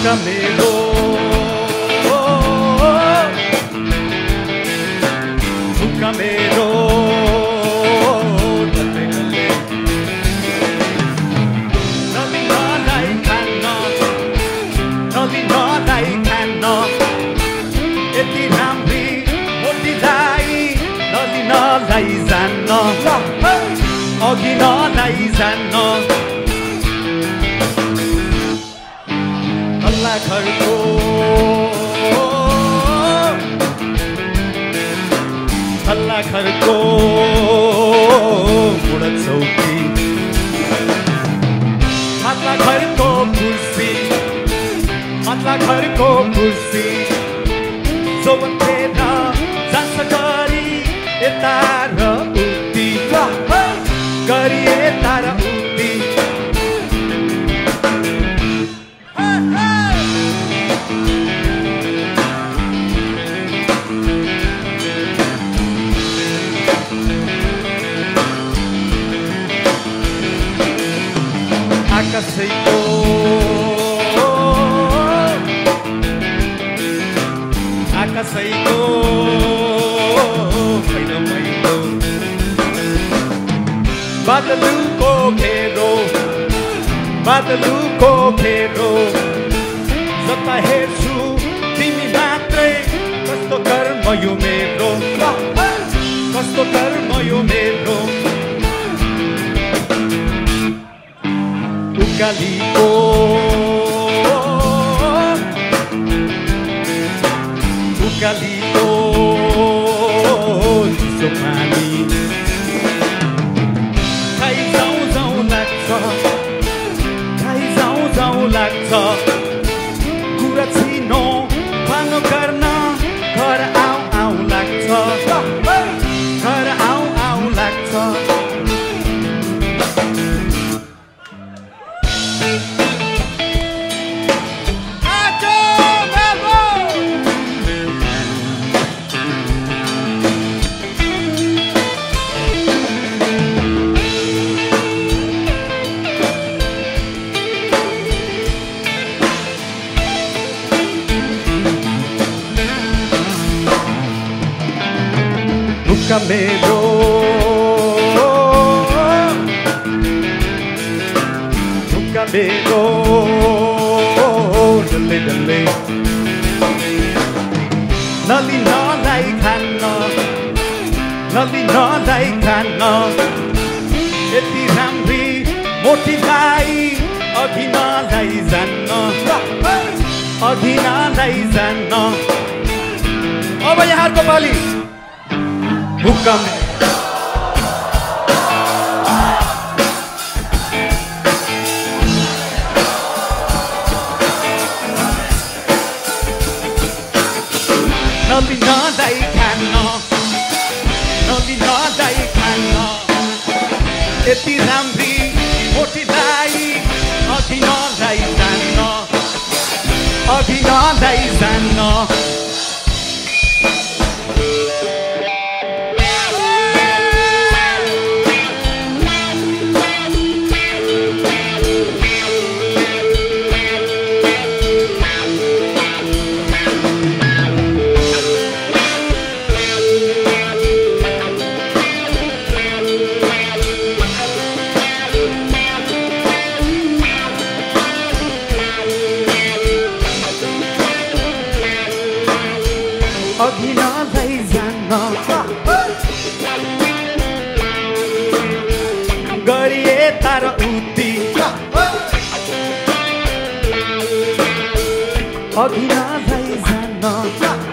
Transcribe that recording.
ढुक्का मेरो ढुक्का मेरो नलिनलाई खान्न यति राम्री मोटीलाई नलिनलाई जान्न अघि नलाई जान्न तल्ला घरको बुढा चौकी माथला घरको कुर्सी जोवन फेर्न जान्छ गरी यता र उति गरी यता र उति आकाशैको मैलो मैलो बादलुको घेरो जता हेर्छु तिमी मात्रै कस्तो कर्म यो मेरो उकालीको चिसो पानी खाइ जाउँ लाग्छ कुरा छिनो भानो गर्न घर आउँ लाग्छ ढुक्का मेरो डल्ले डल्ले नलिनलाई खान्न यति राम्री मोटीलाई अघि नलाई जान्न अब यहाँको पाली ढुक्का नलिनलाई खान्न यति राम्री मोटीलाई अघि नलाई जान्न अघि नलाई जान्न गरिए तार उति अघि नलाई जान्न